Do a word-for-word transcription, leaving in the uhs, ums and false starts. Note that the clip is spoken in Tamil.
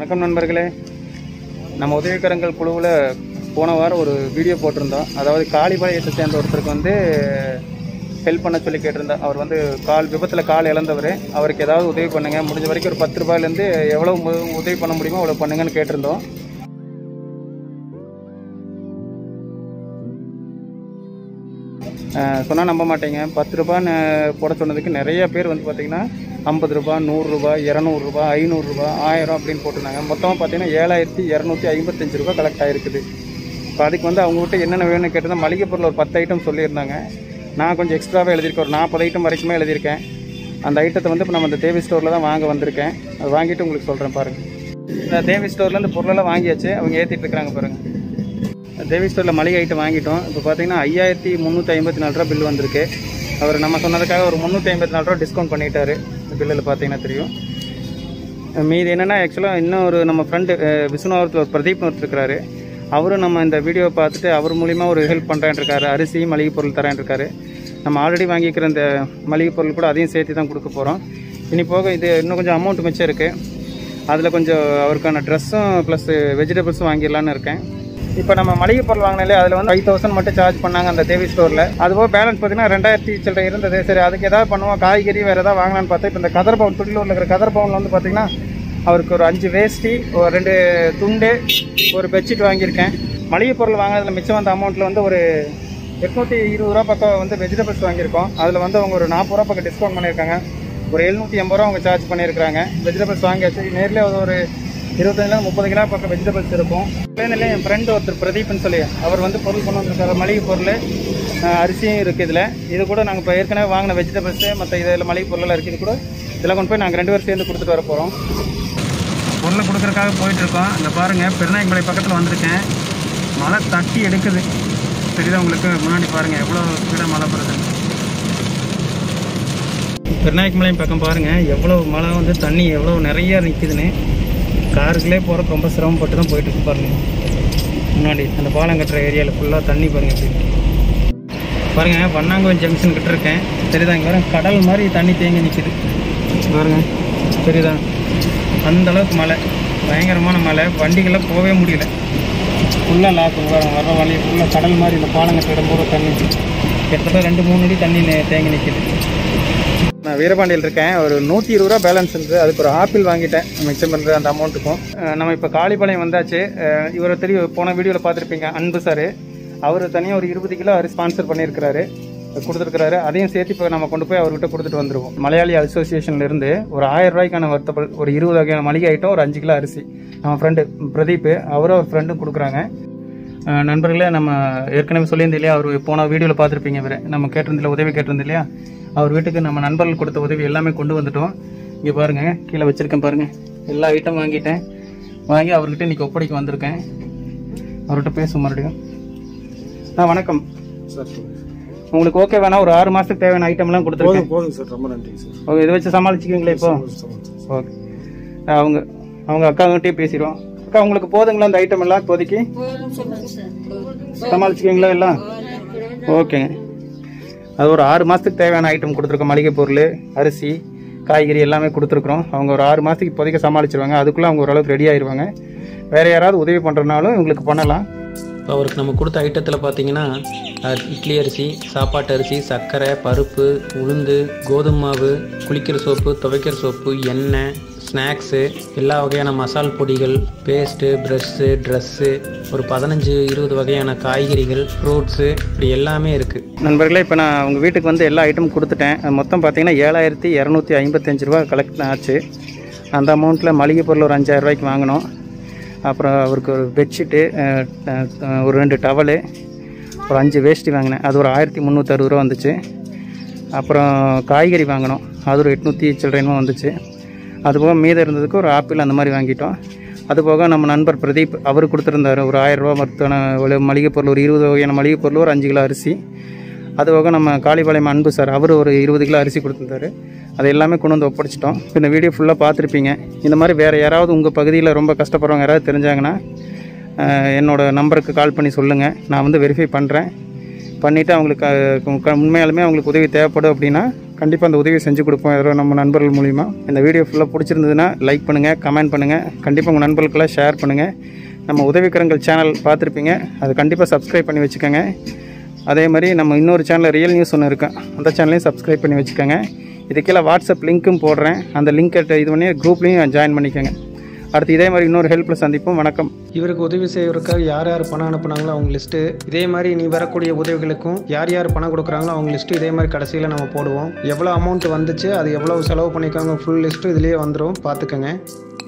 வணக்கம் நண்பர்களே. நம்ம உதவிக்கரங்கள் குழுவில் போன வாரம் ஒரு வீடியோ போட்டிருந்தோம். அதாவது காளிபாளையத்தை சேர்ந்த ஒருத்தருக்கு வந்து ஹெல்ப் பண்ண சொல்லி கேட்டிருந்தோம். அவர் வந்து கால் விபத்தில் கால் இழந்தவர். அவருக்கு ஏதாவது உதவி பண்ணுங்கள், முடிஞ்ச வரைக்கும் ஒரு பத்து ரூபாயிலேருந்து எவ்வளோ உதவி பண்ண முடியுமோ அவ்வளோ பண்ணுங்கன்னு கேட்டிருந்தோம். சொன்னால் நம்ப மாட்டேங்க, பத்து ரூபான்னு போட சொன்னதுக்கு நிறைய பேர் வந்து பார்த்திங்கன்னா ஐம்பது ரூபா, நூறுரூபா, இரநூறுபா, ஐநூறுரூபா, ஆயிரம் அப்படின்னு போட்டிருந்தாங்க. மொத்தமாக பார்த்தீங்கன்னா ஏழாயிரத்தி இரநூத்தி ஐம்பத்தஞ்சு ரூபா கலெக்ட் ஆகிருக்குது. இப்போ அதுக்கு வந்து அவங்ககிட்ட என்னென்ன வேணும்னு கேட்டதான் மளிகை பொருள் ஒரு பத்து ஐட்டம் சொல்லியிருந்தாங்க. நான் கொஞ்சம் எக்ஸ்ட்ராவாக எழுதியிருக்கேன், ஒரு நாற்பது ஐட்டம் வரைக்குமே எழுதியிருக்கேன். அந்த ஐட்டத்தை வந்து இப்போ நம்ம இந்த தேவி ஸ்டோரில் தான் வாங்க வந்திருக்கேன். அது வாங்கிட்டு உங்களுக்கு சொல்கிறேன் பாருங்கள். இந்த தேவி ஸ்டோர்லேருந்து பொருளெல்லாம் வாங்கியாச்சு, அவங்க ஏற்றிட்டு இருக்கிறாங்க பாருங்கள். தேவி ஸ்டோரில் மளிகை ஐட்டம் வாங்கிட்டோம். இப்போ பார்த்தீங்கன்னா ஐயாயிரத்தி முந்நூற்றி ஐம்பத்தி நாலு ரூபா பில் வந்திருக்கு. அவர் நம்ம சொன்னதுக்காக ஒரு முந்நூற்றி ஐம்பத்தி நாலு ரூபா டிஸ்கவுண்ட் பண்ணிட்டாரு. இந்த பில்லில் பார்த்தீங்கன்னா தெரியும். மீது என்னென்னா, ஆக்சுவலாக இன்னும் ஒரு நம்ம ஃப்ரெண்டு விஷ்ணுவரத்தில் ஒரு பிரதீப்னு ஒருத்தர் இருக்கிறாரு. அவரும் நம்ம இந்த வீடியோவை பார்த்துட்டு அவர் மூலிமா ஒரு ஹெல்ப் பண்ணுறேன் இருக்காரு. அரிசி மளிகை பொருள் தரேன் இருக்காரு. நம்ம ஆல்ரெடி வாங்கிக்கிற இந்த மளிகை பொருள் கூட அதையும் சேர்த்து தான் கொடுக்க போகிறோம். இனி போக இது இன்னும் கொஞ்சம் அமௌண்ட் மிச்சம் இருக்குது. அதில் கொஞ்சம் அவருக்கான ட்ரெஸ்ஸும் ப்ளஸ் வெஜிடபிள்ஸும் வாங்கிடலான்னு இருக்கேன். இப்போ நம்ம மளிகை பொருள் வாங்கினாலே அதில் வந்து ஃபைவ் தௌசண்ட் மட்டும் சார்ஜ் பண்ணாங்க அந்த தேவி ஸ்டோரில். அதுபோக பேலன்ஸ் பார்த்தீங்கன்னா ரெண்டாயிரத்தி சில்லரை இருந்தது. சரி, அதுக்கு எதாவது பண்ணுவோம், காய்கறி வேறு எதாவது வாங்கலான்னு பார்த்தா இப்போ இந்த கதர் பவுன் துடிலூரில் இருக்கிற கதர் பவுனில் வந்து பார்த்திங்கன்னா அவருக்கு ஒரு அஞ்சு வேஷ்டி, ஒரு ரெண்டு துண்டு, ஒரு பெட்ஷீட் வாங்கியிருக்கேன். மளிகை பொருள் வாங்கினதில் மிச்சம் வந்த அமௌண்ட்டில் வந்து ஒரு எட்நூற்றி இருபது ரூபா பக்கம் வந்து வெஜிடபிள்ஸ் வாங்கியிருக்கோம். அதில் வந்து அவங்க ஒரு நாற்பது ரூபா பக்கம் டிஸ்கவுண்ட் பண்ணியிருக்காங்க. ஒரு எழுநூற்றி எண்பது ரூபா அவங்க சார்ஜ் பண்ணியிருக்காங்க. வெஜிடபிள்ஸ் வாங்கியாச்சு. நேரில் ஒரு இருபத்தஞ்சிலேருந்து முப்பது கிலோ பக்கம் வெஜிடபிள்ஸ் இருக்கும். இல்லைன்னு என் ஃப்ரெண்டு ஒருத்தர் பிரதீப்னு சொல்லி அவர் வந்து பொருள் கொண்டு வந்திருக்காரு. மளிகை பொருள் அரிசியும் இருக்குது இதில். இது கூட நாங்கள் இப்போ ஏற்கனவே வாங்கின வெஜிடபிள்ஸு மற்ற இதில் மளிகை பொருளெல்லாம் இருக்குது. இது கூட இதெல்லாம் கொண்டு போய் நாங்கள் ரெண்டு பேரும் சேர்ந்து கொடுத்துட்டு வர போகிறோம். பொருளை கொடுக்குறக்காக போயிட்டுருக்கோம். இந்த பாருங்கள், பெருநாயக்கமலை பக்கத்தில் வந்திருக்கேன். மழை தட்டி எடுக்குது, தெரியுதா உங்களுக்கு? முன்னாடி பாருங்கள் எவ்வளோ ஸ்பீடாக மழை போடுது. பெருநாயக்கமலை பக்கம் பாருங்கள் எவ்வளோ மழை வந்து தண்ணி எவ்வளோ நிறையா நிற்குதுன்னு. காருக்குள்ளே போகிறக்கு ரொம்ப சிரமப்பட்டு தான் போயிட்டு இருக்கு பாருங்கள். முன்னாடி அந்த பாலம் கட்டுற ஏரியாவில் ஃபுல்லாக தண்ணி பாருங்கள் எப்படி பாருங்கள். வண்ணாங்கோயில் ஜங்ஷன் கிட்ட இருக்கேன், தெரியுதா? இங்கே வர கடல் மாதிரி தண்ணி தேங்கி நிற்கிது பாருங்கள், தெரியுதா? அந்த அளவுக்கு மழை, பயங்கரமான மழை. வண்டிகள்லாம் போகவே முடியல, ஃபுல்லாக லாக். வர வழி ஃபுல்லாக கடல் மாதிரி இந்த பாலம் கட்டுற போகிற தண்ணி கிட்டத்தட்ட ரெண்டு மூணு அடி தண்ணி தேங்கி நிற்கிது. நான் வீரபாண்டியில் இருக்கேன். ஒரு நூற்றி இருபது ரூபா பேலன்ஸ் இருக்குது. அதுக்கு ஒரு ஆப்பிள் வாங்கிட்டேன் மிச்சம் பண்ணுற அந்த அமௌண்ட்டுக்கும். நம்ம இப்போ காளிபாளையம் வந்தாச்சு. இவரை தெரியும், போன வீடியோவில் பார்த்துருப்பீங்க, அன்பு சார். அவர் தனியாக ஒரு இருபது கிலோ அரிசி ஸ்பான்சர் பண்ணியிருக்கிறாரு, கொடுத்துருக்கிறாரு. அதையும் சேர்த்து இப்போ நம்ம கொண்டு போய் அவர்கிட்ட கொடுத்துட்டு வந்துடுவோம். மலையாளி அசோசியேஷன்லேருந்து ஒரு ஆயிரம் ரூபாய்க்கான வர்த்தபல், ஒரு இருபது வகையான மளிகை ஐட்டம், ஒரு அஞ்சு கிலோ அரிசி நம்ம ஃப்ரெண்டு பிரதீப் அவரும் ஒரு ஃப்ரெண்டும் கொடுக்குறாங்க. நண்பர்களே, நம்ம ஏற்கனவே சொல்லியிருந்தோம் இல்லையா, அவர் போன வீடியோவில் பார்த்துருப்பீங்க. வேறு நம்ம கேட்டிருந்தில்ல, உதவி கேட்டிருந்தோம் இல்லையா, அவர் வீட்டுக்கு நம்ம நண்பர்கள் கொடுத்த உதவி எல்லாமே கொண்டு வந்துட்டோம். இங்கே பாருங்கள், கீழே வச்சுருக்கேன் பாருங்கள். எல்லா ஐட்டம் வாங்கிட்டேன். வாங்கி அவர்கிட்ட இன்றைக்கி ஒப்படைக்க வந்திருக்கேன். அவர்கிட்ட பேசும் மறுபடியும். ஆ வணக்கம் சார். உங்களுக்கு ஓகே வேணா? ஒரு ஆறு மாதத்துக்கு தேவையான ஐட்டம்லாம் கொடுத்துருக்கேன். போதும் சார், ரொம்ப நன்றி சார். ஓகே, இதை வச்சு சமாளிச்சுக்கிங்களா இப்போ? ஓகே, அவங்க அவங்க அக்காங்கிட்டே பேசிடுவோம். அக்கா, உங்களுக்கு போதுங்களா அந்த ஐட்டம் எல்லாம் இப்போதைக்கு? சமாளிச்சுக்கிங்களா எல்லாம்? ஓகேங்க. அது ஒரு ஆறு மாதத்துக்கு தேவையான ஐட்டம் கொடுத்துருக்கோம். மளிகை பொருள், அரிசி, காய்கறி எல்லாமே கொடுத்துருக்குறோம். அவங்க ஒரு ஆறு மாதத்துக்கு இப்போதைக்கு சமாளிச்சிருவாங்க. அதுக்குள்ளே அவங்க ஓரளவுக்கு ரெடி ஆயிடுவாங்க. வேறு யாராவது உதவி பண்ணுறதுனாலும் இவங்களுக்கு பண்ணலாம். இப்போ அவருக்கு நம்ம கொடுத்த ஐட்டத்தில் பார்த்தீங்கன்னா இட்லி அரிசி, சாப்பாட்டு அரிசி, சர்க்கரை, பருப்பு, உளுந்து, கோதுமை மாவு, குளிக்கிற சோப்பு, துவைக்கிற சோப்பு, எண்ணெய், ஸ்நாக்ஸு, எல்லா வகையான மசால் பொடிகள், பேஸ்ட்டு, ப்ரஷ்ஷு, ட்ரெஸ்ஸு, ஒரு பதினஞ்சு இருபது வகையான காய்கறிகள், ஃப்ரூட்ஸு, இப்படி எல்லாமே இருக்குது. நண்பர்களே, இப்போ நான் உங்கள் வீட்டுக்கு வந்து எல்லா ஐட்டமும் கொடுத்துட்டேன். மொத்தம் பார்த்தீங்கன்னா ஏழாயிரத்தி இரநூத்தி ஐம்பத்தஞ்சு ரூபா கலெக்ட் ஆச்சு. அந்த அமௌண்ட்டில் மளிகை பொருள் ஒரு அஞ்சாயிரம் ரூபாய்க்கு வாங்கினோம். அப்புறம் அவருக்கு ஒரு பெட்ஷீட்டு, ஒரு ரெண்டு டவலு, ஒரு அஞ்சு வேஷ்டி வாங்கினேன். அது ஒரு ஆயிரத்தி முந்நூற்றி அறுபது ரூபா வந்துச்சு. அப்புறம் காய்கறி வாங்கினோம், அது ஒரு எட்நூற்றி சில்லறைமா வந்துச்சு. அதுபோக மீதம் இருந்ததுக்கு ஒரு ஆப்பிள் அந்த மாதிரி வாங்கிட்டோம். அதுபோக நம்ம நண்பர் பிரதீப் அவர் கொடுத்துருந்தார் ஒரு ஆயிரம் ரூபா மருத்துவ மளிகை பொருள், ஒரு இருபது வகையான மளிகை பொருள், ஒரு அஞ்சு கிலோ அரிசி. அதுபோக நம்ம காளிபாளையம் அன்பு சார் அவர் ஒரு இருபது கிலோ அரிசி கொடுத்துருந்தாரு. அதை எல்லாமே கொண்டு வந்து ஒப்படைச்சிட்டோம். இந்த வீடியோ ஃபுல்லாக பார்த்துருப்பீங்க. இந்த மாதிரி வேறு யாராவது உங்கள் பகுதியில் ரொம்ப கஷ்டப்படுறவங்க யாராவது தெரிஞ்சாங்கன்னா என்னோடய நம்பருக்கு கால் பண்ணி சொல்லுங்கள். நான் வந்து வெரிஃபை பண்ணுறேன். பண்ணிவிட்டு அவங்களுக்கு உண்மையாலுமே அவங்களுக்கு உதவி தேவைப்படும் அப்படின்னா கண்டிப்பாக அந்த உதவி செஞ்சு கொடுப்போம் யாரோ நம்ம நண்பர்கள் மூலிமா. இந்த வீடியோ ஃபுல்லாக பிடிச்சிருந்ததுன்னா லைக் பண்ணுங்கள், கமெண்ட் பண்ணுங்கள், கண்டிப்பாக உங்கள் நண்பர்களுக்கெல்லாம் ஷேர் பண்ணுங்கள். நம்ம உதவிக்கரங்கள் சேனல் பார்த்துருப்பீங்க, அது கண்டிப்பாக சப்ஸ்கிரைப் பண்ணி வச்சுக்கோங்க. அதே மாதிரி நம்ம இன்னொரு சேனல் ரியல் நியூஸ் ஒன்று இருக்கு, அந்த சேனலையும் சப்ஸ்கிரைப் பண்ணி வச்சுக்கோங்க. இதுக்கெல்லாம் வாட்ஸ்அப் லிங்க்கும் போடுறேன், அந்த லிங்க்கை இது பண்ணி குரூப்லேயும் ஜாயின் பண்ணிக்கோங்க. அடுத்து இதே மாதிரி இன்னொரு ஹெல்ப்பில் சந்திப்போம். வணக்கம். இவருக்கு உதவி செய்வதற்காக யார் யார் பணம் அனுப்புனாங்களோ அவங்க லிஸ்ட்டு, இதே மாதிரி நீ வரக்கூடிய உதவிகளுக்கும் யார் யார் பணம் கொடுக்குறாங்களோ அவங்க லிஸ்ட்டு இதே மாதிரி கடைசியில் நம்ம போடுவோம். எவ்வளோ அமௌண்ட் வந்துச்சு, அது எவ்வளோ செலவு பண்ணியிருக்காங்க, ஃபுல் லிஸ்ட்டு இதுலேயே வந்துடும், பார்த்துக்கோங்க.